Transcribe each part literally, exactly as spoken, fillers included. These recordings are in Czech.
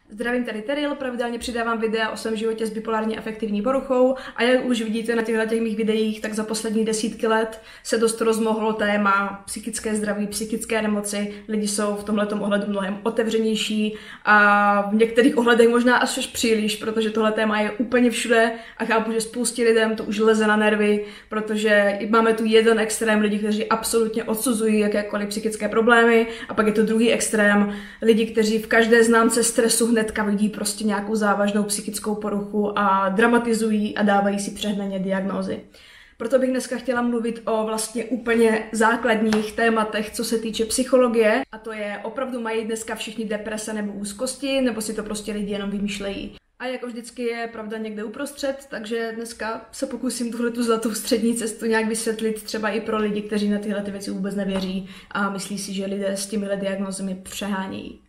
Zdravím, tady Teril, pravidelně přidávám videa o svém životě s bipolární afektivní poruchou a jak už vidíte na těchto těch mých videích, tak za poslední desítky let se dost rozmohlo téma psychické zdraví, psychické nemoci. Lidi jsou v tomhletom ohledu mnohem otevřenější a v některých ohledech možná až příliš, protože tohle téma je úplně všude a chápu, že spoustě lidem to už leze na nervy, protože máme tu jeden extrém lidí, kteří absolutně odsuzují jakékoliv psychické problémy a pak je to druhý extrém lidi, kteří v každé známce stresu hnedka vidí prostě nějakou závažnou psychickou poruchu a dramatizují a dávají si přehnaně diagnózy. Proto bych dneska chtěla mluvit o vlastně úplně základních tématech, co se týče psychologie, a to je, opravdu mají dneska všichni deprese nebo úzkosti, nebo si to prostě lidi jenom vymýšlejí. A jako vždycky je pravda někde uprostřed, takže dneska se pokusím tuhletu zlatou střední cestu nějak vysvětlit třeba i pro lidi, kteří na tyhle ty věci vůbec nevěří a myslí si, že lidé s těmihle diagnózami přehánějí.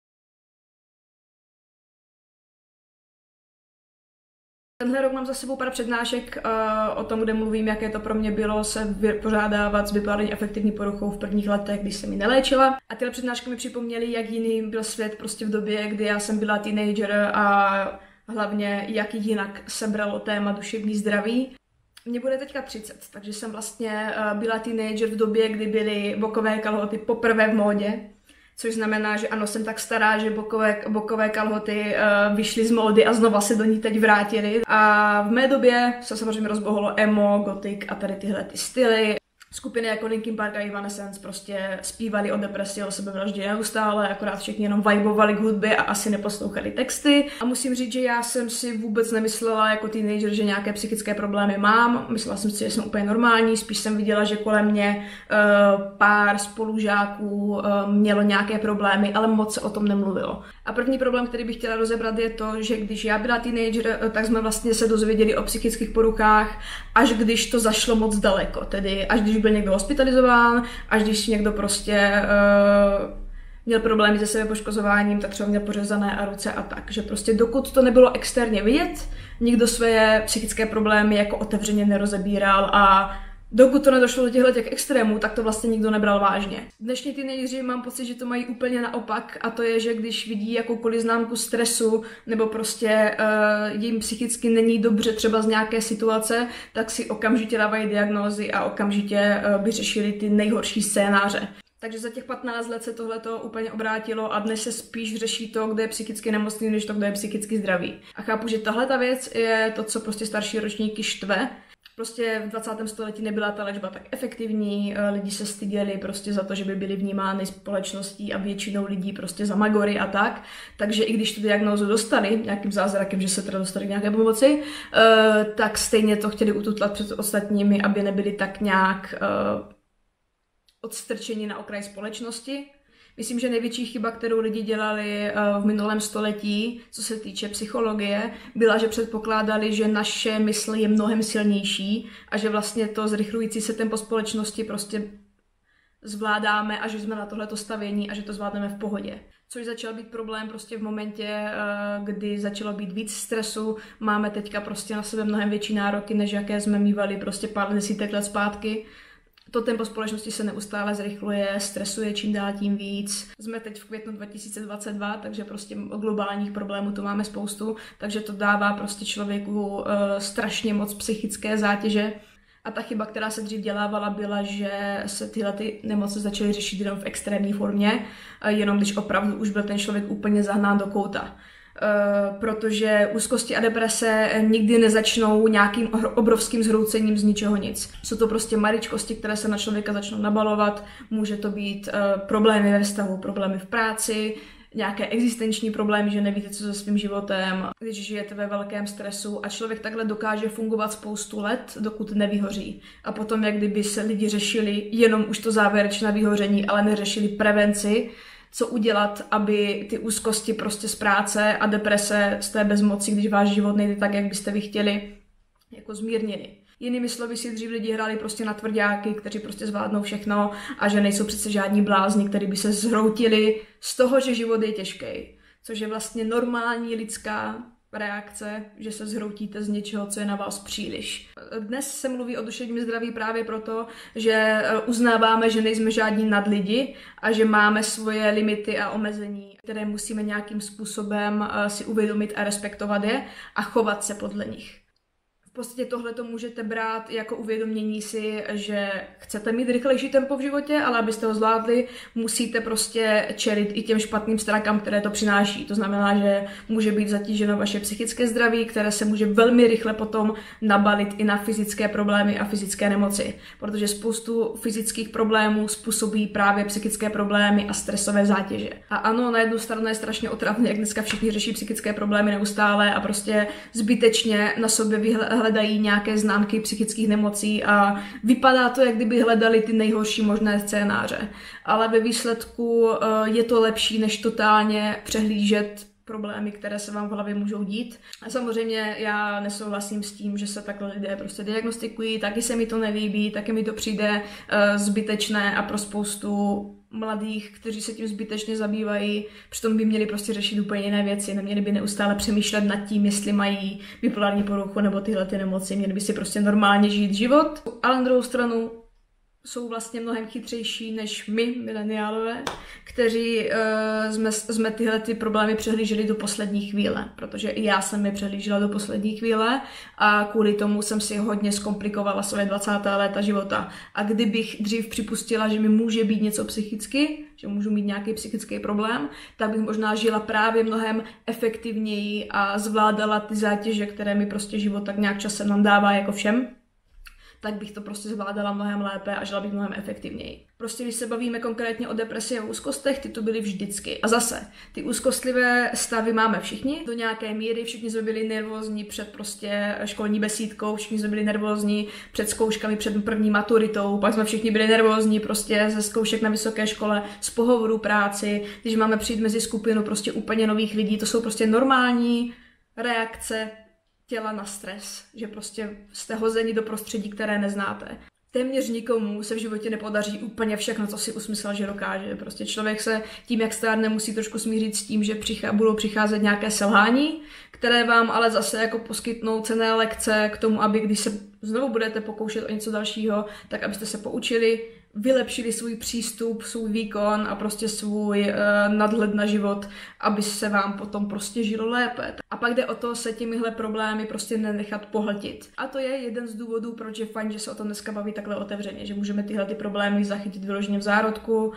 Tenhle rok mám za sebou pár přednášek uh, o tom, kde mluvím, jaké to pro mě bylo se vypořádávat s bipolární afektivní poruchou v prvních letech, když jsem ji neléčila. A tyhle přednášky mi připomněly, jak jiný byl svět prostě v době, kdy já jsem byla teenager a hlavně jak jinak se bralo téma duševní zdraví. Mně bude teďka třicet, takže jsem vlastně uh, byla teenager v době, kdy byly bokové kalhoty poprvé v módě. Což znamená, že ano, jsem tak stará, že bokové, bokové kalhoty uh, vyšly z módy a znova se do ní teď vrátily. A v mé době se samozřejmě rozbohlo emo, gothic a tady tyhle ty styly. Skupiny jako Linkin Park a Evanescence prostě zpívali o depresi, o sebevraždě neustále, akorát všichni jenom vibovali k hudbě a asi neposlouchali texty. A musím říct, že já jsem si vůbec nemyslela jako teenager, že nějaké psychické problémy mám. Myslela jsem si, že jsem úplně normální, spíš jsem viděla, že kolem mě uh, pár spolužáků uh, mělo nějaké problémy, ale moc se o tom nemluvilo. A první problém, který bych chtěla rozebrat, je to, že když já byla teenager, tak jsme vlastně se dozvěděli o psychických poruchách, až když to zašlo moc daleko, tedy až když byl někdo hospitalizován, až když někdo prostě uh, měl problémy se sebepoškozováním, tak třeba měl pořezané a ruce a tak. Že prostě dokud to nebylo externě vidět, nikdo své psychické problémy jako otevřeně nerozebíral a dokud to nedošlo do těchto těch extrémů, tak to vlastně nikdo nebral vážně. Dnešní teenageři mám pocit, že to mají úplně naopak a to je, že když vidí jakoukoliv známku stresu nebo prostě uh, jim psychicky není dobře třeba z nějaké situace, tak si okamžitě dávají diagnózy a okamžitě uh, by řešili ty nejhorší scénáře. Takže za těch patnáct let se tohleto úplně obrátilo a dnes se spíš řeší to, kdo je psychicky nemocný, než to, kdo je psychicky zdravý. A chápu, že tahle ta věc je to, co prostě starší ročníky štve. Prostě v dvacátém století nebyla ta léčba tak efektivní, lidi se styděli prostě za to, že by byli vnímány společností a většinou lidí prostě za magory a tak. Takže i když tu diagnózu dostali, nějakým zázrakem, že se teda dostali k nějaké pomoci, tak stejně to chtěli ututlat před ostatními, aby nebyli tak nějak odstrčeni na okraj společnosti. Myslím, že největší chyba, kterou lidi dělali v minulém století, co se týče psychologie, byla, že předpokládali, že naše mysl je mnohem silnější a že vlastně to zrychlující se tempo společnosti prostě zvládáme a že jsme na tohleto stavění a že to zvládneme v pohodě. Což začal být problém prostě v momentě, kdy začalo být víc stresu. Máme teďka prostě na sebe mnohem větší nároky, než jaké jsme mívali prostě pár desítek let zpátky. To tempo společnosti se neustále zrychluje, stresuje čím dál tím víc. Jsme teď v květnu dva tisíce dvacet dva, takže prostě globálních problémů tu máme spoustu, takže to dává prostě člověku uh, strašně moc psychické zátěže. A ta chyba, která se dřív dělávala, byla, že se tyhle ty nemoci začaly řešit jenom v extrémní formě, jenom když opravdu už byl ten člověk úplně zahnán do kouta. Uh, protože úzkosti a deprese nikdy nezačnou nějakým obrovským zhroucením z ničeho nic. Jsou to prostě maličkosti, které se na člověka začnou nabalovat. Může to být uh, problémy ve vztahu, problémy v práci, nějaké existenční problémy, že nevíte, co se svým životem, když žijete ve velkém stresu a člověk takhle dokáže fungovat spoustu let, dokud nevyhoří. A potom, jak kdyby se lidi řešili jenom už to závěrečné vyhoření, ale neřešili prevenci, co udělat, aby ty úzkosti prostě z práce a deprese z té bezmoci, když váš život nejde tak, jak byste vy chtěli, jako zmírnili. Jinými slovy si dřív lidi hráli prostě na tvrďáky, kteří prostě zvládnou všechno a že nejsou přece žádní blázni, kteří by se zhroutili z toho, že život je těžký. Což je vlastně normální lidská reakce, že se zhroutíte z něčeho, co je na vás příliš. Dnes se mluví o duševním zdraví právě proto, že uznáváme, že nejsme žádní nadlidi a že máme svoje limity a omezení, které musíme nějakým způsobem si uvědomit a respektovat je a chovat se podle nich. V podstatě tohle to můžete brát jako uvědomění si, že chcete mít rychlejší tempo v životě, ale abyste ho zvládli, musíte prostě čelit i těm špatným stránkám, které to přináší. To znamená, že může být zatíženo vaše psychické zdraví, které se může velmi rychle potom nabalit i na fyzické problémy a fyzické nemoci. Protože spoustu fyzických problémů způsobí právě psychické problémy a stresové zátěže. A ano, na jednu stranu je strašně otravné, jak dneska všichni řeší psychické problémy neustále a prostě zbytečně na sobě vyhledávají hledají nějaké známky psychických nemocí a vypadá to, jak kdyby hledali ty nejhorší možné scénáře. Ale ve výsledku je to lepší, než totálně přehlížet problémy, které se vám v hlavě můžou dít. A samozřejmě já nesouhlasím s tím, že se takhle lidé prostě diagnostikují, taky se mi to nelíbí, taky mi to přijde uh, zbytečné a pro spoustu mladých, kteří se tím zbytečně zabývají, přitom by měli prostě řešit úplně jiné věci, neměli by neustále přemýšlet nad tím, jestli mají bipolární poruchu nebo tyhle ty nemoci, měli by si prostě normálně žít život. Ale na druhou stranu jsou vlastně mnohem chytřejší než my, mileniálové, kteří uh, jsme, jsme tyhle ty problémy přehlíželi do poslední chvíle, protože i já jsem je přehlížela do poslední chvíle a kvůli tomu jsem si hodně zkomplikovala své dvacátá léta života. A kdybych dřív připustila, že mi může být něco psychicky, že můžu mít nějaký psychický problém, tak bych možná žila právě mnohem efektivněji a zvládala ty zátěže, které mi prostě život tak nějak časem nám dává jako všem, tak bych to prostě zvládala mnohem lépe a žila bych mnohem efektivněji. Prostě když se bavíme konkrétně o depresi a úzkostech, ty tu byly vždycky. A zase, ty úzkostlivé stavy máme všichni do nějaké míry, všichni jsme byli nervózní před prostě školní besídkou, všichni jsme byli nervózní před zkouškami, před první maturitou, pak jsme všichni byli nervózní prostě ze zkoušek na vysoké škole, z pohovorů práci, když máme přijít mezi skupinu prostě úplně nových lidí, to jsou prostě normální reakce těla na stres, že prostě jste hozeni do prostředí, které neznáte. Téměř nikomu se v životě nepodaří úplně všechno, co si usmyslel, že dokáže. Prostě člověk se tím, jak stárne, musí trošku smířit s tím, že přichá, budou přicházet nějaké selhání, které vám ale zase jako poskytnou cenné lekce k tomu, aby když se znovu budete pokoušet o něco dalšího, tak abyste se poučili, vylepšili svůj přístup, svůj výkon a prostě svůj uh, nadhled na život, aby se vám potom prostě žilo lépe. A pak jde o to se těmihle problémy prostě nenechat pohltit. A to je jeden z důvodů, proč je fajn, že se o tom dneska baví takhle otevřeně, že můžeme tyhle ty problémy zachytit vyloženě v zárodku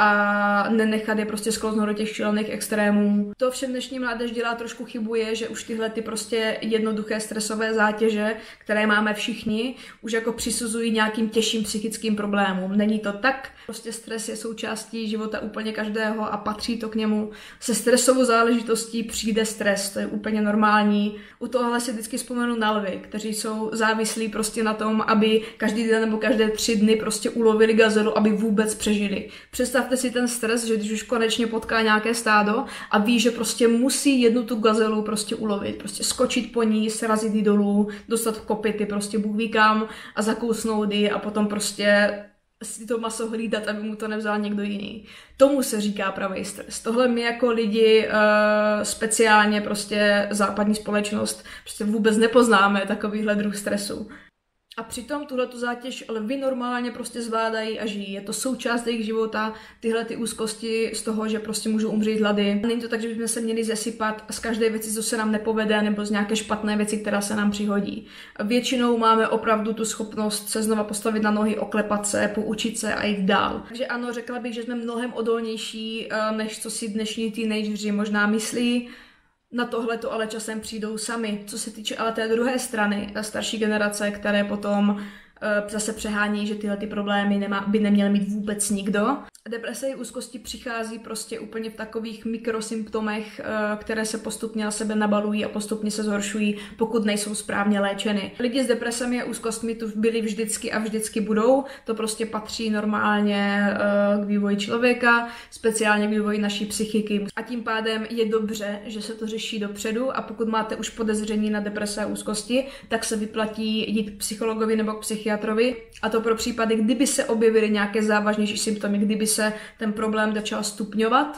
a nenechat je prostě sklouznout do těch šílených extrémů. To všem dnešní mládež dělá trošku chybu je, že už tyhle ty prostě jednoduché stresové zátěže, které máme všichni, už jako přisuzují nějakým těžším psychickým problémům. Není to tak, prostě stres je součástí života úplně každého a patří to k němu. Se stresovou záležitostí přijde stres, to je úplně normální. U tohohle si vždycky vzpomenu na lvy, kteří jsou závislí prostě na tom, aby každý den nebo každé tři dny prostě ulovili gazelu, aby vůbec přežili. Představte si ten stres, že když už konečně potká nějaké stádo a ví, že prostě musí jednu tu gazelu prostě ulovit, prostě skočit po ní, srazit ji dolů, dostat kopyty, prostě Bůh ví kam a zakousnout ji a potom prostě si to maso hlídat, aby mu to nevzal někdo jiný. Tomu se říká pravý stres. Tohle my jako lidi, speciálně prostě západní společnost, prostě vůbec nepoznáme takovýhle druh stresu. A přitom tuhletu zátěž lvy normálně prostě zvládají a žijí. Je to součást jejich života, tyhle ty úzkosti z toho, že prostě můžou umřít hlady. Není to tak, že bychom se měli zesypat z každé věci, co se nám nepovede, nebo z nějaké špatné věci, která se nám přihodí. Většinou máme opravdu tu schopnost se znova postavit na nohy, oklepat se, poučit se a jít dál. Takže ano, řekla bych, že jsme mnohem odolnější, než co si dnešní teenageři možná myslí. Na tohle to ale časem přijdou sami. Co se týče ale té druhé strany, ta starší generace, které potom uh, zase přehání, že tyhle ty problémy nemá, by neměl mít vůbec nikdo. Deprese i úzkosti přichází prostě úplně v takových mikrosymptomech, uh, které se postupně na sebe nabalují a postupně se zhoršují, pokud nejsou správně léčeny. Lidi s depresemi a úzkostmi tu byli vždycky a vždycky budou. To prostě patří normálně uh, k vývoji člověka, speciálně k vývoji naší psychiky. A tím pádem je dobře, že se to řeší dopředu a pokud máte už podezření na deprese a úzkosti, tak se vyplatí jít k psychologovi nebo k psychiatrovi. A to pro případy, kdyby se objevily nějaké závažnější symptomy, kdyby se ten problém začal stupňovat,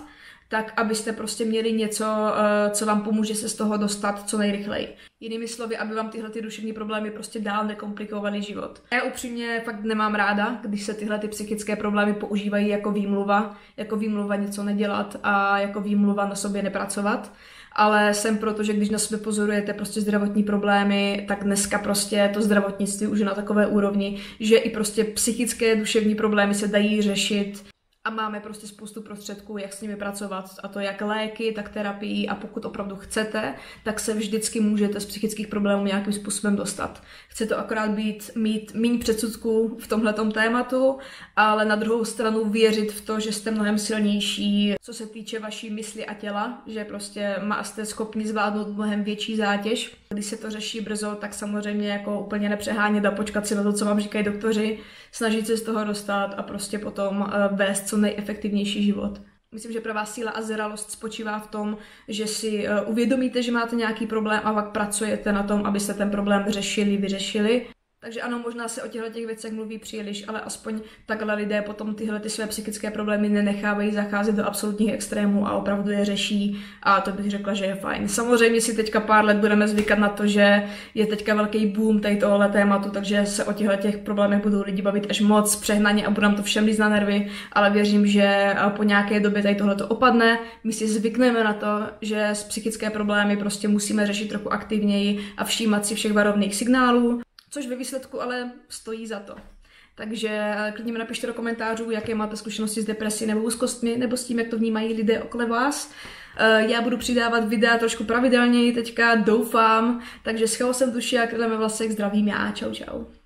tak abyste prostě měli něco, co vám pomůže se z toho dostat co nejrychleji. Jinými slovy, aby vám tyhle ty duševní problémy prostě dál nekomplikovaly život. Já upřímně fakt nemám ráda, když se tyhle ty psychické problémy používají jako výmluva, jako výmluva něco nedělat a jako výmluva na sobě nepracovat. Ale jsem proto, že když na sobě pozorujete prostě zdravotní problémy, tak dneska prostě to zdravotnictví už je na takové úrovni, že i prostě psychické duševní problémy se dají řešit a máme prostě spoustu prostředků, jak s nimi pracovat, a to jak léky, tak terapii, a pokud opravdu chcete, tak se vždycky můžete z psychických problémů nějakým způsobem dostat. Chce to akorát být, mít méně předsudků v tomhletom tématu, ale na druhou stranu věřit v to, že jste mnohem silnější, co se týče vaší mysli a těla, že prostě jste schopni zvládnout mnohem větší zátěž. Když se to řeší brzo, tak samozřejmě jako úplně nepřehánět a počkat si na to, co vám říkají doktoři, snažit se z toho dostat a prostě potom vést co nejefektivnější život. Myslím, že pravá síla a zralost spočívá v tom, že si uvědomíte, že máte nějaký problém a pak pracujete na tom, abyste ten problém řešili, vyřešili. Takže ano, možná se o těchto těch věcech mluví příliš, ale aspoň takhle lidé potom tyhle ty své psychické problémy nenechávají zacházet do absolutních extrémů a opravdu je řeší, a to bych řekla, že je fajn. Samozřejmě si teďka pár let budeme zvykat na to, že je teďka velký boom tady tohle tématu, takže se o těchto těch problémech budou lidi bavit až moc přehnaně a budou nám to všem lízt na nervy, ale věřím, že po nějaké době tady tohle to opadne. My si zvykneme na to, že s psychické problémy prostě musíme řešit trochu aktivněji a všímat si všech varovných signálů, což ve výsledku ale stojí za to. Takže klidně mi napište do komentářů, jaké máte zkušenosti s depresí nebo úzkostmi, nebo s tím, jak to vnímají lidé okolo vás. Já budu přidávat videa trošku pravidelněji teďka, doufám. Takže s chaosem v duši a krylem ve vlasech zdravím já. Čau, čau.